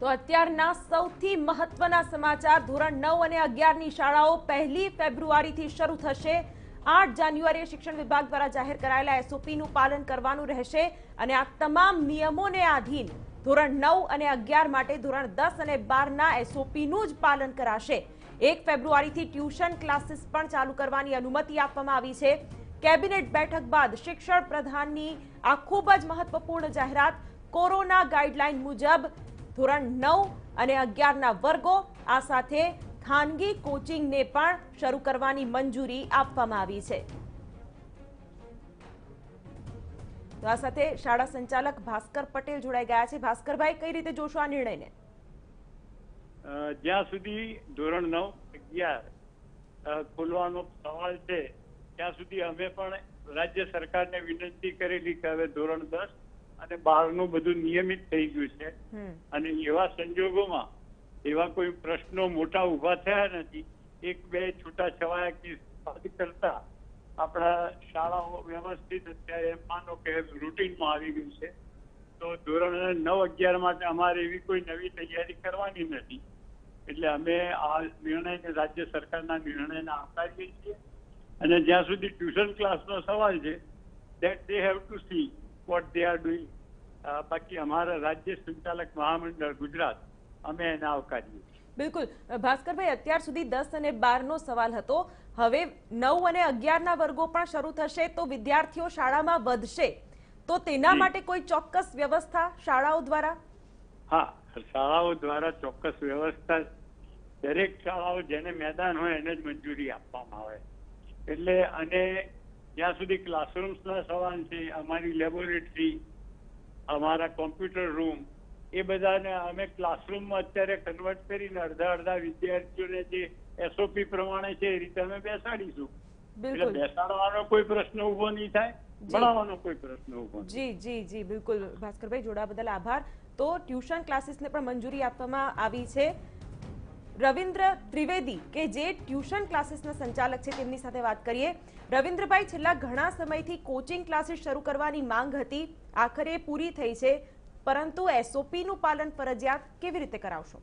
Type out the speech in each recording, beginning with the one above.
તો અત્યારના સૌથી મહત્વના સમાચાર ધોરણ 9 અને 11 ની શાળાઓ 1 ફેબ્રુઆરીથી શરૂ થશે। 8 જાન્યુઆરીએ શિક્ષણ વિભાગ દ્વારા જાહેર કરાયેલા એસઓપીનું પાલન કરવાનું રહેશે અને આ તમામ નિયમોને આધીન ધોરણ 9 અને 11 માટે ધોરણ 10 અને 12 ના એસઓપીનું જ પાલન કરાશે। 1 ફેબ્રુઆરીથી ટ્યુશન ક્લાસીસ પણ ચાલુ કરવાની અનુમતિ આપવામાં આવી છે। કેબિનેટ બેઠક બાદ શિક્ષણ પ્રધાનની આ ખૂબ જ મહત્વપૂર્ણ જાહેરાત। કોરોના ગાઈડલાઈન મુજબ ધોરણ 9 અને 11 ના વર્ગો આ સાથે ખાનગી કોચિંગને પણ શરૂ કરવાની મંજૂરી આપવામાં આવી છે। તો આ સાથે શાળા સંચાલક ભાસ્કર પટેલ જોડાઈ ગયા છે। ભાસ્કરભાઈ, કઈ રીતે જોશો આ નિર્ણયને? જ્યાં સુધી ધોરણ 9, 11 ખોલવાનો સવાલ છે ત્યાં સુધી અમે પણ રાજ્ય સરકારને વિનંતી કરેલી કે હવે ધોરણ 10 અને 12 નું બધું નિયમિત થઈ ગયું છે અને એવા સંજોગોમાં એવા કોઈ પ્રશ્નો મોટા ઉભા થયા નથી। 1-2 છૂટાછવાયા કેસ કરતા આપણા શાળાઓ વ્યવસ્થિત અત્યારે માનો કે રૂટીનમાં આવી ગયું છે। તો ધોરણ 9, 11 માટે અમારે એવી કોઈ નવી તૈયારી કરવાની નથી, એટલે અમે આ નિર્ણયને રાજ્ય સરકારના નિર્ણયને આવકારીએ છીએ। અને જ્યાં સુધી ટ્યુશન ક્લાસનો સવાલ છે that they have to see what they are doing। બાકી અમારા રાજ્ય સંચાલક મહામંડળ ગુજરાત અમે એને આવકારીએ છીએ। બિલકુલ ભાસ્કરભાઈ, અત્યાર સુધી 10 અને 12 નો સવાલ હતો, હવે 9 અને 11 ના વર્ગો પણ શરૂ થશે તો વિદ્યાર્થીઓ શાળામાં વધશે, તો તેના માટે કોઈ ચોક્કસ વ્યવસ્થા શાળાઓ દ્વારા? હા, શાળાઓ દ્વારા ચોક્કસ વ્યવસ્થા, દરેક શાળાઓ જેને મેદાન હોય એને જ મંજૂરી આપવામાં આવે। એટલે અને જ્યાં સુધી ક્લાસરૂમ્સના સવાલ છે, અમારી લેબોરેટરી, અમારા કોમ્પ્યુટર રૂમ, એ બધાને અમે ક્લાસરૂમમાં અત્યારે કન્વર્ટ કરીને અડધા વિદ્યાર્થીઓને જે એસઓપી પ્રમાણે છે એ રીતે અમે બેસાડીશું। એટલે બેસાડવાનો કોઈ પ્રશ્ન ઉભો નહીં થાય, ભણાવવાનો કોઈ પ્રશ્ન ઉભો નહીં। જી બિલકુલ ભાસ્કરભાઈ, જોડાવા બદલ આભાર। તો ટ્યુશન ક્લાસીસને પણ મંજૂરી આપવામાં આવી છે। રવિન્દ્ર ત્રિવેદી કે જે ટ્યુશન ક્લાસીસના સંચાલક છે તેમની સાથે વાત કરીએ। રવિન્દ્રભાઈ, છેલ્લા ઘણા સમયથી કોચિંગ ક્લાસીસ શરૂ કરવાની માંગ હતી, આખરે પૂરી થઈ છે, પરંતુ એસઓપી નું પાલન ફરજિયાત કેવી રીતે કરાવશો?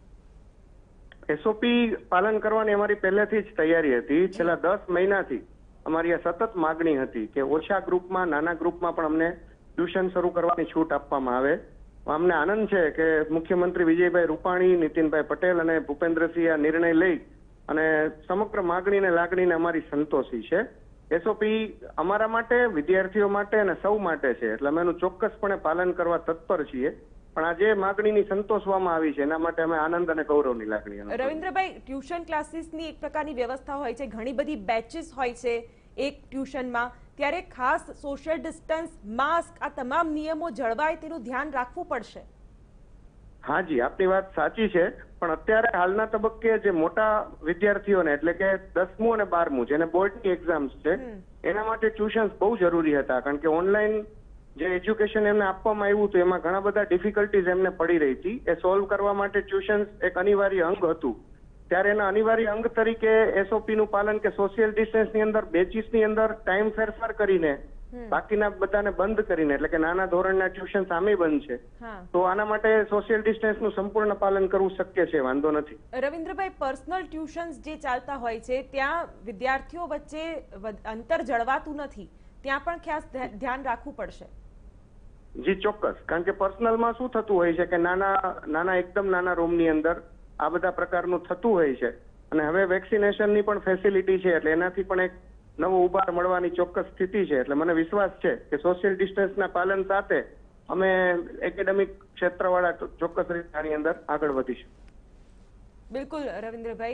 એસઓપી પાલન કરવાની અમારી પહેલેથી જ તૈયારી હતી। છેલ્લા 10 મહિનાથી અમારી આ સતત માગણી હતી કે ઓછા ગ્રુપમાં, નાના ગ્રુપમાં પણ અમને ટ્યુશન શરૂ કરવાની છૂટ આપવામાં આવે। અમને આનંદ છે કે મુખ્યમંત્રી વિજયભાઈ રૂપાણી, નીતિનભાઈ પટેલ અને ભૂપેન્દ્રસિંહ આ નિર્ણય લઈ અને સમગ્ર માગણીને લાગણીને અમારી સંતોષી છે। એસઓપી અમારા માટે, વિદ્યાર્થીઓ માટે અને સૌ માટે છે, એટલે અમે એનું ચોક્કસપણે પાલન કરવા તત્પર છીએ। પણ આ જે માગણીની સંતોષવામાં આવી છે એના માટે અમે આનંદ અને ગૌરવની લાગણી। રવિન્દ્રભાઈ, ટ્યુશન ક્લાસીસની એક પ્રકારની વ્યવસ્થા હોય છે, ઘણી બધી બેચીસ હોય છે એક ટ્યુશનમાં, ત્યારે ખાસ સોશિયલ ડિસ્ટન્સ, માસ્ક, આ તમામ નિયમો જળવાય તેનું ધ્યાન રાખવું પડશે। હાજી, આપની વાત સાચી છે, પણ અત્યારે હાલના તબક્કે જે મોટા વિદ્યાર્થીઓને એટલે કે 10મું અને 12મું જેને બોર્ડની એક્ઝામ્સ છે એના માટે ટ્યુશન્સ બહુ જરૂરી હતા, કારણ કે ઓનલાઈન જે એજ્યુકેશન એમને આપવામાં આવ્યું હતું એમાં ઘણા બધા ડિફિકલ્ટીઝ એમને પડી રહી હતી। એ સોલ્વ કરવા માટે ટ્યુશન્સ એક અનિવાર્ય અંગ હતું, ત્યારે એના અનિવાર્ય અંગ તરીકે એસઓપી નું પાલન કે સોશિયલ ડિસ્ટન્સની અંદર બેચીસની અંદર ટાઈમ ફેરફાર કરીને બાકીના બધાને બંધ કરીને, એટલે કે નાના ધોરણના ટ્યુશન સામે બંધ છે, તો આના માટે સોશિયલ ડિસ્ટન્સનું સંપૂર્ણ પાલન કરવું શક્ય છે, વાંધો નથી। રવિન્દ્રભાઈ, પર્સનલ ટ્યુશન્સ જે ચાલતા હોય છે ત્યાં વિદ્યાર્થીઓ વચ્ચે અંતર જળવાતું નથી, ત્યાં પણ ખાસ ધ્યાન રાખવું પડશે? જી ચોક્કસ, કારણ કે પર્સનલમાં શું થતું હોય છે કે નાના એકદમ નાના રૂમની અંદર આ બધા પ્રકારનું થતું હોય છે, અને હવે વેક્સિનેશનની પણ ફેસિલિટી છે, એટલે એનાથી પણ એક નવો ઉભાર મળવાની ચોક્કસ સ્થિતિ છે। એટલે મને વિશ્વાસ છે કે સોશિયલ ડિસ્ટન્સના પાલન સાથે અમે એકેડેમિક ક્ષેત્રવાળા ચોક્કસ રીતે આની અંદર આગળ વધીશું। બિલકુલ રવિન્દ્રભાઈ,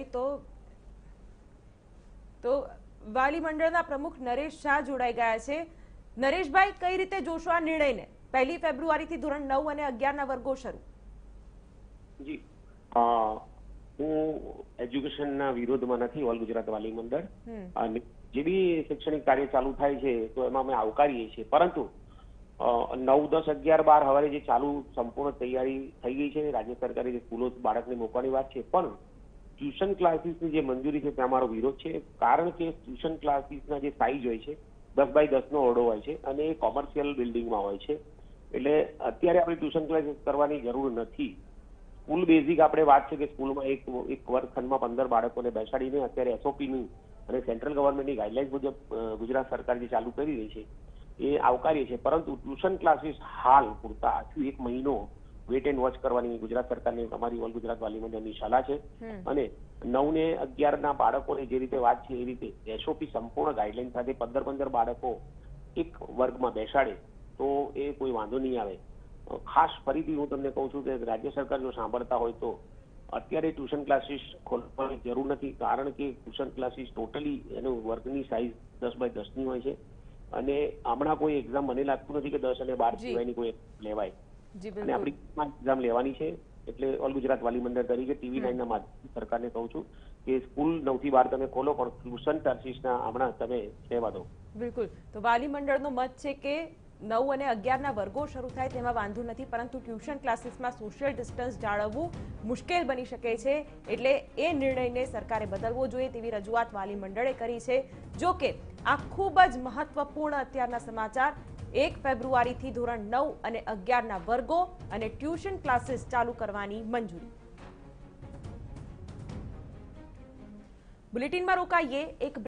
તો વાલી મંડળના પ્રમુખ નરેશ શાહ જોડાઈ ગયા છે। નરેશભાઈ, કઈ રીતે જોશો આ નિર્ણયને? 1 ફેબ્રુઆરીથી ધોરણ 9 અને 11 ના વર્ગો શરૂ। જી, હું એજ્યુકેશનના વિરોધમાં નથી, ઓલ ગુજરાત વાલી મંડળ જે બી શૈક્ષણિક કાર્ય ચાલુ થાય છે તો એમાં અમે આવકારીએ છીએ, પરંતુ 9, 10, 11, 12 હવે જે ચાલુ સંપૂર્ણ તૈયારી થઈ ગઈ છે, રાજ્ય સરકારે જે સ્કૂલો બાળકને મૂકવાની વાત છે, પણ ટ્યુશન ક્લાસીસની જે મંજૂરી છે ત્યાં અમારો વિરોધ છે। કારણ કે ટ્યુશન ક્લાસીસના જે સાઇઝ હોય છે 10 બાય 10 નો ઓરડો હોય છે અને એ કોમર્શિયલ બિલ્ડિંગમાં હોય છે, એટલે અત્યારે આપણે ટ્યુશન ક્લાસીસ કરવાની જરૂર નથી। સ્કૂલ બેઝિક આપણે વાત છે કે સ્કૂલમાં એક વર્ગખંડમાં 15 બાળકોને બેસાડીને અત્યારે એસઓપીની અને સેન્ટ્રલ ગવર્મેન્ટની ગાઈડલાઇન્સ મુજબ ગુજરાત સરકાર જે ચાલુ કરી રહી છે એ આવકારીએ છે, પરંતુ ટ્યુશન ક્લાસીસ હાલ પૂરતા હજુ 1 મહિનો વેટ એન્ડ વોચ કરવાની ગુજરાત સરકારની અમારી ઓલ ગુજરાત વાલી મંડળની સલાહ છે. અને 9 ને 11 ના બાળકોને જે રીતે વાત છે એ રીતે એસઓપી સંપૂર્ણ ગાઈડલાઇન સાથે 15 બાળકો એક વર્ગમાં બેસાડે તો એ કોઈ વાંધો નહીં આવે. ખાસ ફરીથી હું તમને કહું છું કે રાજ્ય સરકાર જો સાંભળતા હોય તો અત્યારે ટ્યુશન ક્લાસીસ ખોલવાની જરૂર નથી, કારણ કે ટ્યુશન ક્લાસીસ ટોટલી એનું વર્ગની સાઇઝ 10x10 ની હોય છે અને હમણાં કોઈ એક્ઝામ મને લાગતું નથી કે 10 અને 12 સિવાયની કોઈ લેવાય. અને આપણી એક્ઝામ લેવાની છે એટલે ઓલ ગુજરાત વાલી મંડળ તરીકે TV9 ના માધ્યમથી સરકારને કહું છું કે સ્કૂલ 9 થી 12 તમે ખોલો, પણ ટ્યુશન ક્લાસીસના હમણાં તમે લેવા દો. બિલકુલ. તો વાલી મંડળનો મત છે કે 9 અને 11 ના વર્ગો શરૂ થાય તેમાં વાંધો નથી, પરંતુ ટ્યુશન ક્લાસીસમાં સોશિયલ ડિસ્ટન્સ જાળવવું મુશ્કેલ બની શકે છે, એટલે એ નિર્ણયને સરકારે બદલવો જોઈએ તેવી રજૂઆત વાલી મંડળે કરી છે. જો કે આ ખૂબ જ મહત્વપૂર્ણ અત્યારના સમાચાર, 1 ફેબ્રુઆરીથી ધોરણ 9 અને 11 ના વર્ગો અને ટ્યુશન ક્લાસીસ ચાલુ કરવાની મંજૂરી. બુલેટિનમાં રોકાઈએ એક